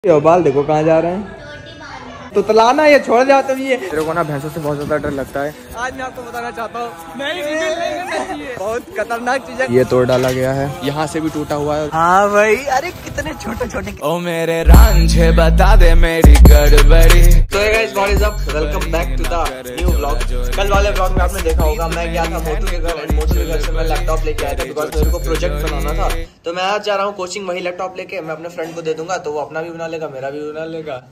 ये बाल देखो कहाँ जा रहे हैं। तो तलाना ये छोड़ जाओ तुम। ये मेरे को ना भैंसों से बहुत ज्यादा डर लगता है। आज मैं आपको बताना चाहता हूँ बहुत खतरनाक चीज है। ये तोड़ डाला गया है, यहाँ से भी टूटा हुआ है। हाँ भाई, अरे कितने छोटे छोटे। ओ मेरे रांझे बता दे मेरी गड़बड़ी। तो guys what is up, welcome back to the new vlog. कल वाले व्लॉग में आपने देखा होगा मैं गया था मोटू के घर, एंड मोटू के घर से मैं लैपटॉप लेके आया था बिकॉज मेरे को प्रोजेक्ट बनाना था। तो मैं आज जा रहा हूँ कोचिंग, वही लैपटॉप लेके मैं अपने फ्रेंड को दे दूंगा, तो वो अपना भी बना लेगा, मेरा भी बना लेगा।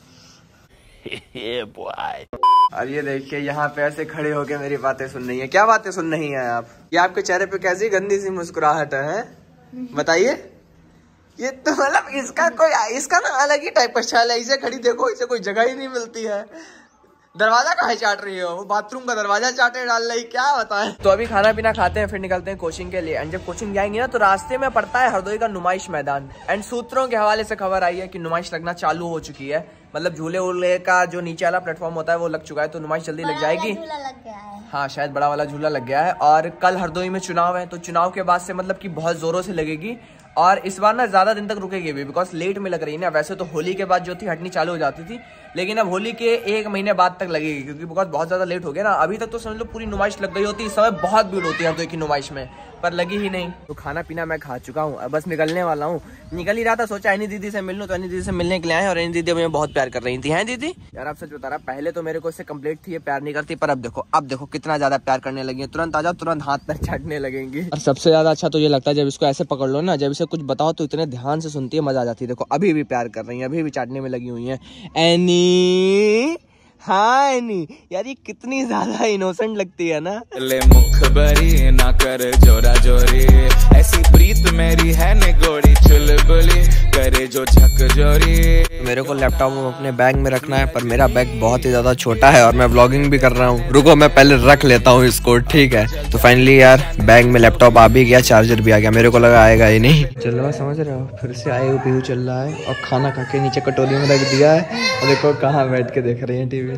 और ये देखिए यहाँ पे ऐसे खड़े होके मेरी बातें सुन रही है। क्या बातें सुन रही हैं आप? ये आपके चेहरे पे कैसी गंदी सी मुस्कुराहट है, बताइए। ये तो मतलब इसका ना अलग ही टाइप का स्टाइल है। इसे खड़ी देखो, इसे कोई जगह ही नहीं मिलती है। दरवाजा कहाँ चाट रही हो? वो बाथरूम का दरवाजा चाटे डाल रही, क्या बताएं। तो अभी खाना पीना खाते हैं, फिर निकलते हैं कोचिंग के लिए। एंड जब कोचिंग जाएंगे ना तो रास्ते में पड़ता है हरदोई का नुमाइश मैदान। एंड सूत्रों के हवाले से खबर आई है कि नुमाइश लगना चालू हो चुकी है। मतलब झूले वूले का जो नीचे वाला प्लेटफॉर्म होता है वो लग चुका है, तो नुमाइश जल्दी लग जाएगी। हाँ शायद बड़ा वाला झूला लग गया है। और कल हरदोई में चुनाव है, तो चुनाव के बाद से मतलब कि बहुत जोरों से लगेगी। और इस बार ना ज्यादा दिन तक रुकेगी भी, बिकॉज लेट में लग रही है ना। वैसे तो होली के बाद जो थी हटनी चालू हो जाती थी, लेकिन अब होली के 1 महीने बाद तक लगेगी, क्योंकि बिकॉज बहुत ज्यादा लेट हो गया ना। अभी तक तो समझ लो पूरी नुमाइश लग गई होती। इस समय बहुत भीड़ होती है हरदोई की नुमाइश में, पर लगी ही नहीं। तो खाना पीना मैं खा चुका हूँ, अब बस निकलने वाला हूँ। निकल ही रहा था, सोचा एनी दीदी से मिल लूं, तो एनी दीदी से मिलने के लिए आए। और एनी दीदी मुझे बहुत प्यार कर रही थी। हैं दीदी? यार आप सच बता रहा, पहले तो मेरे को इससे कंप्लीट थी, ये प्यार नहीं करती, पर अब देखो कितना ज्यादा प्यार करने लगी है। तुरंत आ जाओ, तुरंत हाथ पैर चाटने लगेंगी। और सबसे ज्यादा अच्छा तो ये लगता है जब इसको ऐसे पकड़ लो ना, जब इसे कुछ बताओ तो इतने ध्यान से सुनती है, मजा आ जाती है। देखो अभी भी प्यार कर रही है, अभी भी चाटने में लगी हुई है। एनी हाँ एनी, यार ये कितनी ज्यादा इनोसेंट लगती है ना। ले मुखबरी ना कर जोरा जोरी, ऐसी प्रीत मेरी है निगोरी, चुलबुली करे जो झकझोरी। मेरे को लैपटॉप अपने बैग में रखना है, पर मेरा बैग बहुत ही ज्यादा छोटा है और मैं व्लॉगिंग भी कर रहा हूँ। रुको मैं पहले रख लेता हूँ इसको, ठीक है। तो फाइनली यार बैग में लैपटॉप आ भी गया, चार्जर भी आ गया। मेरे को लगा आएगा ही नहीं। चलो समझ रहे हो, फिर से आए पीहू चल रहा है। और खाना खा के नीचे कटोरी में रख दिया है, और देखो कहाँ बैठ के देख रही है टीवी।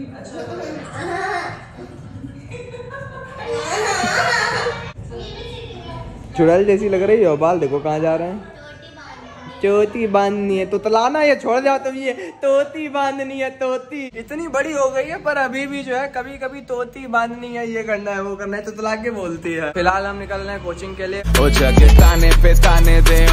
चुड़ैल जैसी लग रही हो, बाल देखो कहाँ जा रहे हैं। तोती बांधनी है तो तलाना, ये छोड़ जाओ तुम। ये तोती बांधनी है, तोती इतनी बड़ी हो गई है, पर अभी भी जो है कभी कभी तोती बांधनी है, ये करना है वो करना है, तो तला के बोलती है। फिलहाल हम निकल रहे हैं कोचिंग के लिए। ओ जगह ताने पे ताने दे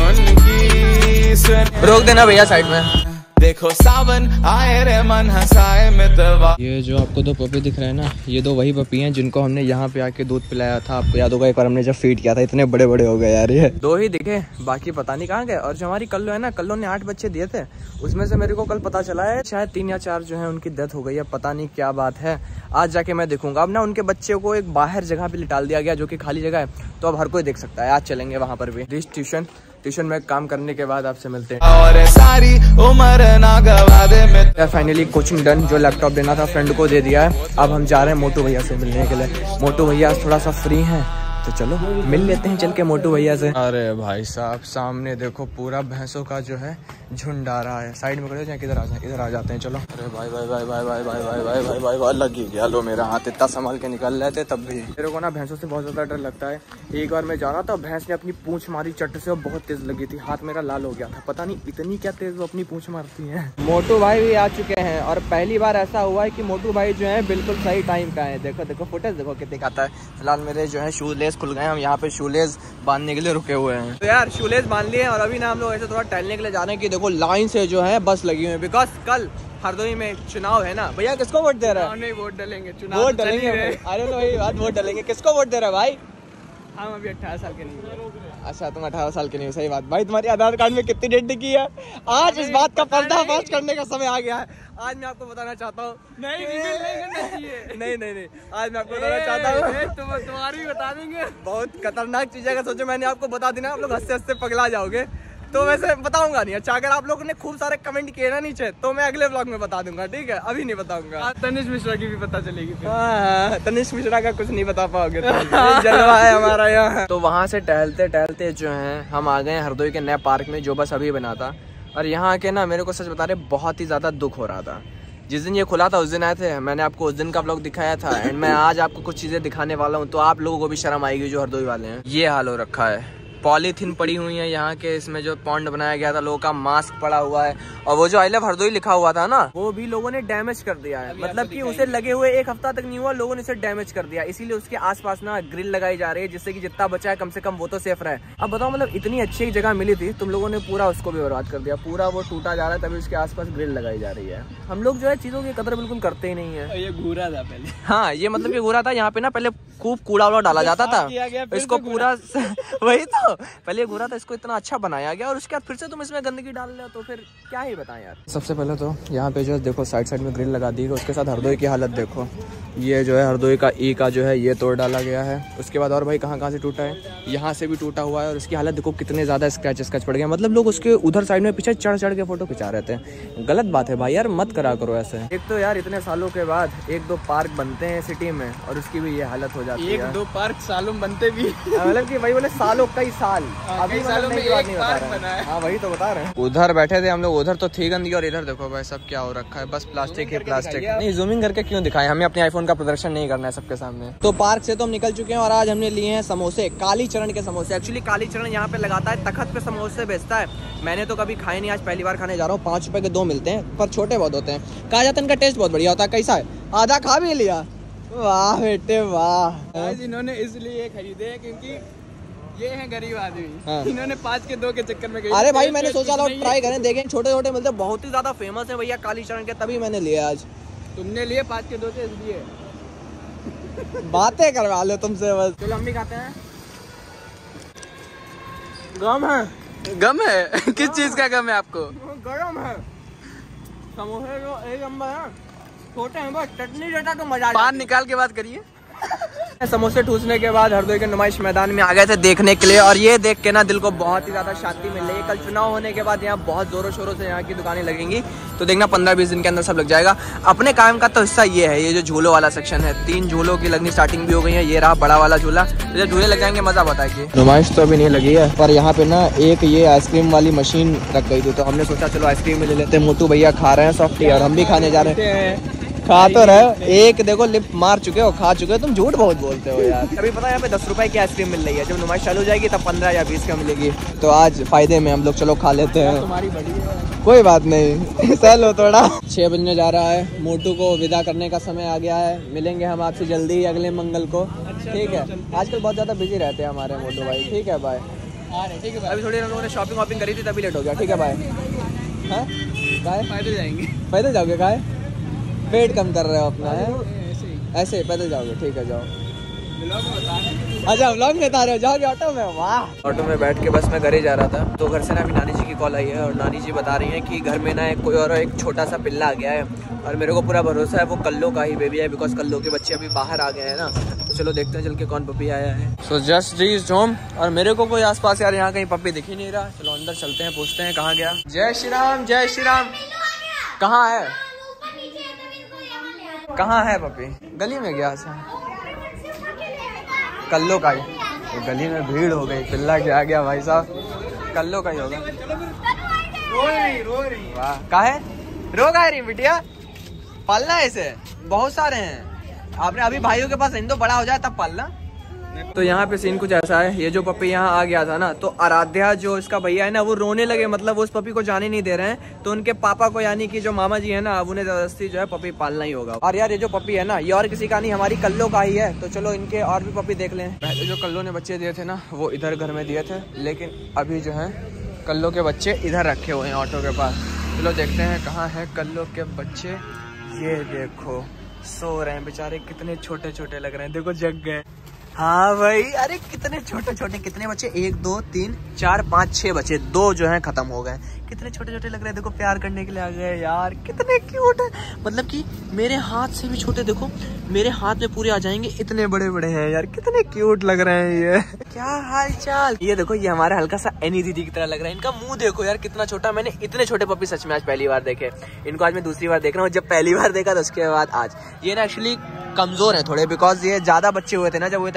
उनकी, रोक देना भैया साइड में। देखो सावन आए रे मन हंसाए मितवा। ये जो आपको 2 पपी दिख रहे हैं ना, ये 2 वही पपी हैं जिनको हमने यहाँ पे आके दूध पिलाया था। आपको याद होगा एक बार हमने जब फीड किया था, इतने बड़े बड़े हो गए यार। ये 2 ही दिखे, बाकी पता नहीं कहाँ गए। और जो हमारी कल्लो है ना, कल्लो ने 8 बच्चे दिए थे, उसमें से मेरे को कल पता चला है शायद 3 या 4 जो है उनकी डेथ हो गई है। पता नहीं क्या बात है, आज जाके मैं देखूंगा। अब ना उनके बच्चे को एक बाहर जगह पे लिटाल दिया गया, जो कि खाली जगह है, तो अब हर कोई देख सकता है। आज चलेंगे वहाँ पर भी। ट्यूशन में काम करने के बाद आपसे मिलते हैं। और सारी उम्र ना गवा दे में। फाइनली कोचिंग डन, जो लैपटॉप देना था फ्रेंड को दे दिया है। अब हम जा रहे हैं मोटू भैया से मिलने के लिए। मोटू भैया थोड़ा सा फ्री हैं, तो चलो मिल लेते हैं चल के मोटू भैया से। अरे भाई साहब सामने देखो पूरा भैंसों का जो है झुंड आ रहा है। साइड में खड़े हो जाए, किधर आ जाते हैं। चलो। अरे भाई भाई भाई भाई भाई भाई भाई भाई भाई भाई भाई लगी गया। लो मेरा हाथ इतना संभाल के निकल रहे थे तब भी। मेरे को ना भैंसों से बहुत ज्यादा डर लगता है। एक बार मैं जा रहा था, भैंस ने अपनी पूंछ मारी चट्ट से, और बहुत तेज लगी थी, हाथ मेरा लाल हो गया था। पता नहीं इतनी क्या तेज वो अपनी पूंछ मारती है। मोटू भाई भी आ चुके हैं, और पहली बार ऐसा हुआ है कि मोटू भाई जो है बिल्कुल सही टाइम का है। देखो फुटेज देखो कितने दिखाता है। फिलहाल मेरे जो है शूलेस खुल गए, हम यहाँ पे शूलेस बांधने के लिए रुके हुए हैं। तो यार शूलेस बांध लिए, और अभी ना हम लोग ऐसे थोड़ा टहलने के लिए जा रहे हैं कि देखो लाइन से जो है बस लगी हुई है, बिकॉज कल हरदोई में चुनाव है ना। भैया किसको वोट दे रहा है? नहीं वोट डालेंगे, चुनाव वोट डालेंगे। अरे तो वही बात, वोट डालेंगे। किसको वोट दे रहा है भाई? हम अभी 18 साल के नहीं। अच्छा तुम 18 साल के नहीं हो, सही बात। भाई तुम्हारी आधार कार्ड में कितनी डेट की है? आज इस बात का पर्दाफाश करने का समय आ गया है। आज मैं आपको बताना चाहता हूँ, नहीं आज मैं आपको बताना चाहता हूँ, तुम्हारी बता देंगे। बहुत खतरनाक चीज है, सोचो मैंने आपको बता देना, आप लोग हंसते हंसते पगला जाओगे। तो वैसे बताऊंगा नहीं। अच्छा अगर आप लोगों ने खूब सारे कमेंट किए ना नीचे, तो मैं अगले व्लॉग में बता दूंगा, ठीक है? अभी नहीं बताऊंगा। तनिष्क मिश्रा की भी पता चलेगी। हाँ, तनिष्क मिश्रा का कुछ नहीं बता पाओगे, जलवा है हमारा यहाँ। तो वहाँ से टहलते टहलते जो है हम आ गए हरदोई के नए पार्क में, जो बस अभी बना था। और यहाँ आके ना मेरे को सच बता रहे बहुत ही ज्यादा दुख हो रहा था। जिस दिन ये खुला था उस दिन आए थे, मैंने आपको उस दिन का व्लॉग दिखाया था। एंड मैं आज आपको कुछ चीजें दिखाने वाला हूँ, तो आप लोगों को भी शर्म आएगी जो हरदोई वाले हैं। ये हाल हो रखा है, पॉलीथीन पड़ी हुई है यहाँ के, इसमें जो पॉन्ड बनाया गया था, लोगों का मास्क पड़ा हुआ है, और वो जो आई लव हरदोई लिखा हुआ था ना, वो भी लोगों ने डैमेज कर दिया है। मतलब कि उसे लगे हुए 1 हफ्ता तक नहीं हुआ, लोगों ने इसे डैमेज कर दिया। इसीलिए उसके आसपास ना ग्रिल लगाई जा रही है, जिससे कि जितना बचा है कम से कम वो तो सेफ रहे। अब बताओ, मतलब इतनी अच्छी एक जगह मिली थी, तुम लोगों ने पूरा उसको भी बर्बाद कर दिया, पूरा वो टूटा जा रहा है, तभी उसके आसपास ग्रिल लगाई जा रही है। हम लोग जो है चीजों की कदर बिल्कुल करते ही नहीं है। ये घूरा था पहले। हाँ, ये मतलब ये घूरा था, यहाँ पे ना पहले खूब कूड़ा वूड़ा डाला जाता था, इसको पूरा वही तो पहले घूरा था, इसको इतना अच्छा बनाया गया, और उसके बाद फिर से तुम इसमें गंदगी डाल रहे हो, तो फिर क्या ही बताएं यार। सबसे पहले तो यहाँ पे जो है देखो साइड में ग्रिल लगा दी है, उसके साथ हरदोई की हालत देखो। ये जो है हरदोई का ई का जो है ये तोड़ डाला गया है। उसके बाद और भाई कहाँ से टूटा है, यहाँ से भी टूटा हुआ है, और उसकी हालत देखो कितने ज्यादा स्क्रैच पड़ गए। मतलब लोग उसके उधर साइड में पीछे चढ़ के फोटो खिंचा रहे थे। गलत बात है भाई यार, मत करा करो ऐसे। एक तो यार इतने सालों के बाद 1-2 पार्क बनते हैं सिटी में, और उसकी भी ये हालत हो जाती है। 1-2 पार्क सालों में बनते भी, मतलब कि भाई बोले सालों कई साल, अभी सालों में एक पार्क बना है। हाँ वही तो बता रहे हैं। उधर बैठे थे हम लोग, उधर तो थी गंदगी, और इधर देखो भाई सब क्या हो रखा है, बस प्लास्टिक ही प्लास्टिक। नहीं जूमिंग करके क्यों दिखाएं, हमें अपने आईफोन का प्रदर्शन नहीं करना है सबके सामने। तो पार्क से तो हम निकल चुके हैं, और आज हमने लिए हैं समोसे, कालीचरण के समोसे। एक्चुअली कालीचरण यहाँ पे लगाता है, तखत पे समोसे बेचता है। मैंने तो कभी खाए नहीं, आज पहली बार खाने जा रहा हूँ। 5 रुपए के 2 मिलते हैं, पर छोटे बहुत होते हैं। कहा जाता है इनका टेस्ट बहुत बढ़िया होता है। कैसा है, आधा खा भी लिया। वाह बेटे वाह। आज इन्होंने इसलिए खरीदे क्योंकि ये है गरीब आदमी। हाँ। इन्होंने 5 के 2 के चक्कर में गए। अरे भाई मैंने सोचा था ट्राई करें, देखें छोटे छोटे मिलते, बहुत ही ज्यादा फेमस है भैया कालीचरण के, तभी मैंने लिया आज। तुमने लिए 5 के 2 से इसलिए। बातें करवा लो तुमसे बस। चलो हम भी खाते हैं। गम है, गम है? किस चीज का गम है आपको? गरम है समोसे, जो एक नंबर है, छोटे हैं बस, चटनी जैसा तो मजा। पान निकाल के बात करिए। समोसे ठूसने के बाद हरदोई के नुमाइश मैदान में आ गए थे देखने के लिए, और ये देख के ना दिल को बहुत ही ज्यादा शांति मिल रही है। कल चुनाव होने के बाद यहाँ बहुत जोरों शोरों से यहाँ की दुकानें लगेंगी, तो देखना 15-20 दिन के अंदर सब लग जाएगा। अपने काम का तो हिस्सा ये है, ये जो झूलों वाला सेक्शन है, 3 झूलों की लगनी स्टार्टिंग भी हो गई है। ये रहा बड़ा वाला झूला, जब झूले लग जाएंगे मजा बताएगी। नुमाइश तो अभी नहीं लगी है, पर यहाँ पे ना एक ये आइसक्रीम वाली मशीन रख गई थी, तो हमने सोचा चलो आइसक्रीम में ले लेते हैं। मोटू भैया खा रहे हैं सॉफ्टी, और हम भी खाने जा रहे हैं। खा तो रहे, एक देखो लिप मार चुके हो, खा चुके हो, तुम झूठ बहुत बोलते हो यार। अभी पता है यहाँ पे 10 रुपए की आइसक्रीम मिल रही है, जब नुमाइश चालू हो जाएगी तब 15 या 20 का मिलेगी। तो आज फायदे में हम लोग चलो खा लेते हैं। तुम्हारी बड़ी है, कोई बात नहीं, सह लो थोड़ा। 6 बजने जा रहा है, मोटू को विदा करने का समय आ गया है। मिलेंगे हम आपसे जल्दी ही अगले मंगल को, ठीक है। आजकल बहुत ज्यादा बिजी रहते हैं हमारे मोटू भाई, ठीक है बाय। ठीक है। अभी थोड़ी हम लोगों ने शॉपिंग वॉपिंग करी थी तभी लेट हो गया, ठीक है बाय। हाँ पैदल जाएंगे। पैदल जाओगे, काय वेट कम कर रहे हो अपना है, ऐसे पैदल जाओगे, ठीक है जाओ। अच्छा व्लॉग में बता रहे हो, जाओगे ऑटो में? वाह। ऑटो में बैठ के बस मैं घर ही जा रहा था, तो घर से ना अभी नानी जी की कॉल आई है, और नानी जी बता रही हैं कि घर में ना कोई और एक छोटा सा पिल्ला आ गया है, और मेरे को पूरा भरोसा है वो कल्लो का ही बेबी है, बिकॉज कल्लो के बच्चे अभी बाहर आ गए हैं ना। तो चलो देखते हैं चल के कौन पपी आया है। सो जस्ट रीच्ड होम, और मेरे को कोई आसपास यार यहाँ कहीं पपी दिख ही नहीं रहा। चलो अंदर चलते हैं, पूछते हैं कहाँ गया। जय श्री राम, जय श्री राम। कहाँ है, कहाँ है पपी? गली में गया था कल्लो का ही, तो गली में भीड़ हो गई, पिल्ला के आ गया भाई साहब, कल्लो का ही होगा। वाह, काहे रो गए रही बिटिया? पालना है इसे, बहुत सारे हैं। आपने अभी भाइयों के पास तो बड़ा हो जाए तब पालना। तो यहाँ पे सीन कुछ ऐसा है, ये जो पपी यहाँ आ गया था ना, तो आराध्या जो इसका भैया है ना, वो रोने लगे, मतलब वो उस पपी को जाने नहीं दे रहे हैं। तो उनके पापा को, यानी कि जो मामा जी है ना, अब उन्हें जबरदस्ती जो है पपी पालना ही होगा। और यार ये जो पपी है ना, ये और किसी का नहीं, हमारी कल्लो का ही है। तो चलो इनके और भी पपी देख लें। पहले जो कल्लो ने बच्चे दिए थे ना, वो इधर घर में दिए थे, लेकिन अभी जो है कल्लो के बच्चे इधर रखे हुए हैं ऑटो के पास। चलो देखते हैं कहाँ है कल्लो के बच्चे। ये देखो सो रहे हैं बेचारे, कितने छोटे छोटे लग रहे हैं, देखो जग गए। हाँ भाई, अरे कितने छोटे छोटे, कितने बच्चे, 1 2 3 4 5 6 बच्चे, 2 जो हैं खत्म हो गए। कितने छोटे छोटे लग रहे हैं, देखो प्यार करने के लिए आ गए यार, कितने क्यूट है। मतलब कि मेरे हाथ से भी छोटे, देखो मेरे हाथ में पूरे आ जाएंगे, इतने बड़े बड़े हैं यार, कितने क्यूट लग रहे हैं ये। क्या हाल चाल। ये देखो, ये हमारा हल्का सा एनी दीदी की तरह लग रहा है। इनका मुंह देखो यार कितना छोटा, मैंने इतने छोटे पपी सच में आज पहली बार देखे। इनको आज मैं दूसरी बार देख रहा हूँ, जब पहली बार देखा था उसके बाद आज। ये ना एक्चुअली कमजोर है थोड़े, बिकॉज ये ज्यादा बच्चे हुए थे ना, जब हुए थे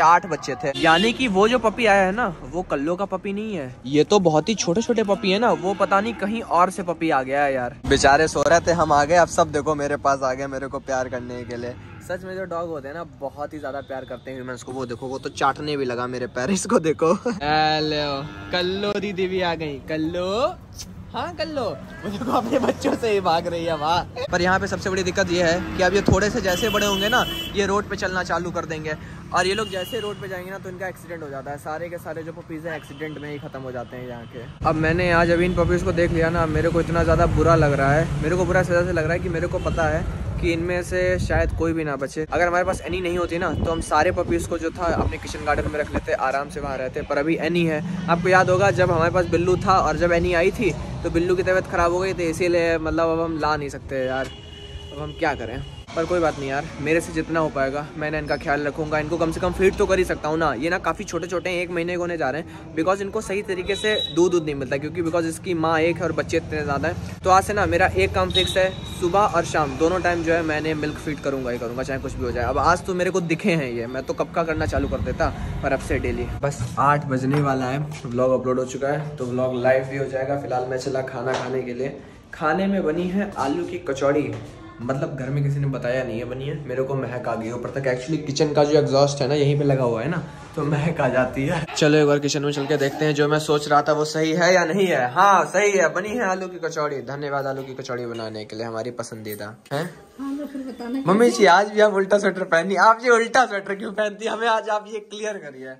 8 बच्चे थे। यानी कि वो जो पपी आया है ना, वो कल्लो का पपी नहीं है, ये तो बहुत ही छोटे छोटे पपी है ना, वो पता नहीं कहीं और से पपी आ गया है यार। बेचारे सो रहे थे, हम आ गए, अब सब देखो मेरे पास आ गए मेरे को प्यार करने के लिए। सच में जो डॉग होते हैं ना, बहुत ही ज्यादा प्यार करते हैं ह्यूमंस को। वो देखो, वो तो चाटने भी लगा मेरे पैर, इसको देखो। हेलो कल्लो दीदी भी आ गई। कल्लो, हाँ कल्लो, वो देखो अपने बच्चों से ही भाग रही है वाह। पर यहाँ पे सबसे बड़ी दिक्कत ये है कि अब ये थोड़े से जैसे बड़े होंगे ना, ये रोड पे चलना चालू कर देंगे, और ये लोग जैसे रोड पे जाएंगे ना तो इनका एक्सीडेंट हो जाता है। सारे के सारे जो पपीज़ हैं एक्सीडेंट में ही खत्म हो जाते हैं यहाँ के। अब मैंने आज अभी इन पपीज़ को देख लिया ना, मेरे को इतना ज़्यादा बुरा लग रहा है, मेरे को बुरा इस वजह से लग रहा है कि मेरे को पता है कि इनमें से शायद कोई भी ना बचे। अगर हमारे पास एनी नहीं होती ना, तो हम सारे पपीज़ को जो था अपने किचन गार्डन में रख लेते, आराम से वहाँ रहते। पर अभी एनी है, आपको याद होगा जब हमारे पास बिल्लू था और जब एनी आई थी तो बिल्लू की तबीयत ख़राब हो गई थी, इसीलिए मतलब अब हम ला नहीं सकते यार, अब हम क्या करें। पर कोई बात नहीं यार, मेरे से जितना हो पाएगा मैंने इनका ख्याल रखूंगा। इनको कम से कम फीड तो कर ही सकता हूँ ना। ये ना काफ़ी छोटे छोटे हैं, 1 महीने के होने जा रहे हैं, बिकॉज इनको सही तरीके से दूध नहीं मिलता, क्योंकि बिकॉज इसकी माँ एक है और बच्चे इतने ज़्यादा हैं। तो आज से ना मेरा एक काम फिक्स है, सुबह और शाम दोनों टाइम जो है मैंने मिल्क फीड करूँगा ही करूँगा, चाहे कुछ भी हो जाए। अब आज तो मेरे को दिखे हैं ये, मैं तो कब का करना चालू कर देता, पर अब से डेली। बस 8 बजने वाला है, व्लॉग अपलोड हो चुका है, तो व्लॉग लाइव भी हो जाएगा। फिलहाल मैं चला खाना खाने के लिए। खाने में बनी है आलू की कचौड़ी, मतलब घर में किसी ने बताया नहीं है बनी है, मेरे को महक आ गई ऊपर तक। एक्चुअली किचन का जो एग्जॉस्ट है ना, यहीं पे लगा हुआ है ना, तो महक आ जाती है। चलो एक बार किचन में चल के देखते हैं जो मैं सोच रहा था वो सही है या नहीं है। हाँ सही है, बनी है आलू की कचौड़ी। धन्यवाद आलू की कचौड़ी बनाने के लिए, हमारी पसंदीदा है। मम्मी जी आज भी आप उल्टा स्वेटर पहनी, आप ये उल्टा स्वेटर क्यों पहनती है, हमें आज आप ये क्लियर करिए।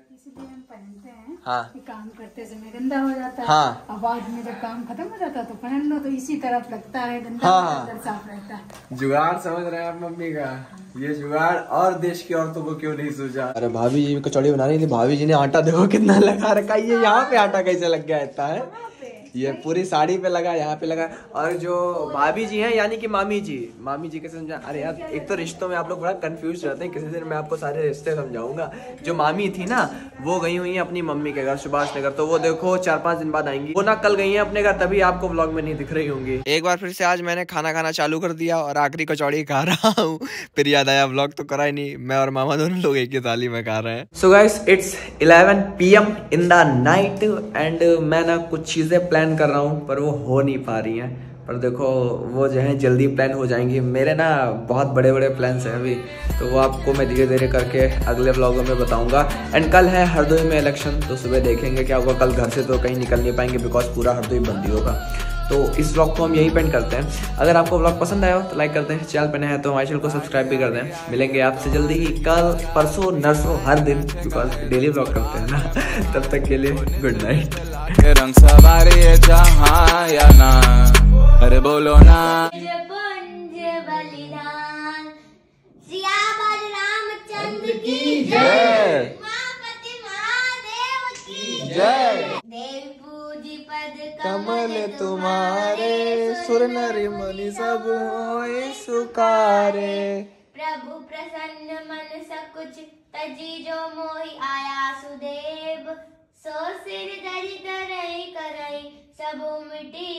हाँ, काम करते समय गंदा हो जाता है। हाँ, आवाज में जब काम खत्म हो जाता है तो पहन लो, तो इसी तरफ लगता है गंदा, हाँ, साफ रहता है। जुगाड़ समझ रहे हैं आप मम्मी का, ये जुगाड़ और देश की औरतों को क्यों नहीं सूझा। अरे भाभी जी कचौड़ी बना रही थी, भाभी जी ने आटा देखो कितना लगा रखा है। ये यहाँ पे आटा कैसे लग गया इतना है, ये पूरी साड़ी पे लगा, यहाँ पे लगा। और जो भाभी जी हैं यानी कि मामी जी कैसे समझा। अरे यार एक तो रिश्तों में आप लोग बड़ा कंफ्यूज रहते हैं, किसी दिन मैं आपको सारे रिश्ते समझाऊंगा। जो मामी थी ना, वो गई हुई है अपनी मम्मी के घर सुभाष नगर, तो वो देखो 4-5 दिन बाद आएंगी। वो ना कल गई है अपने घर, तभी आपको व्लॉग में नहीं दिख रही होंगी। एक बार फिर से आज मैंने खाना खाना चालू कर दिया और आखिरी कचौड़ी खा रहा हूँ। फिर याद आया व्लॉग तो करा ही नहीं, मैं और मामा दोनों लोग एक ही थाली में खा रहे हैं। So guys it's 11 PM in the night and मैं ना कुछ चीजें प्लान कर रहा हूँ, पर वो हो नहीं पा रही हैं। पर देखो वो जो है जल्दी प्लान हो जाएंगी। मेरे ना बहुत बड़े बड़े प्लान्स हैं अभी, तो वो आपको मैं धीरे धीरे करके अगले व्लॉगों में बताऊंगा। एंड कल है हरदोई में इलेक्शन, तो सुबह देखेंगे क्या होगा। कल घर से तो कहीं निकल नहीं पाएंगे, बिकॉज पूरा हरदोई बंदी होगा। तो इस व्लॉग को हम यहीं पेंड करते हैं। अगर आपको व्लॉग पसंद आया हो तो लाइक कर दें, चैनल पर नए हैं तो हमारे चैनल को सब्सक्राइब भी कर दें। मिलेंगे आपसे जल्दी ही, कल परसों नरसों हर दिन, बिकॉज डेली व्लॉग करते हैं ना। तब तक के लिए गुड नाइट। रंग सवारे जहाँ या ना, अरे बोलो ना। बलिदान सियावर रामचंद्र की जय, मापति महादेव की जय। देव पूजी पद कमल तुम्हारे, सुर नर मुनि सब होए सुकारे। प्रभु प्रसन्न मन सकुच तजी जो मोहि आया सुदेव। सो सिर धरि धरई करई सब मिटी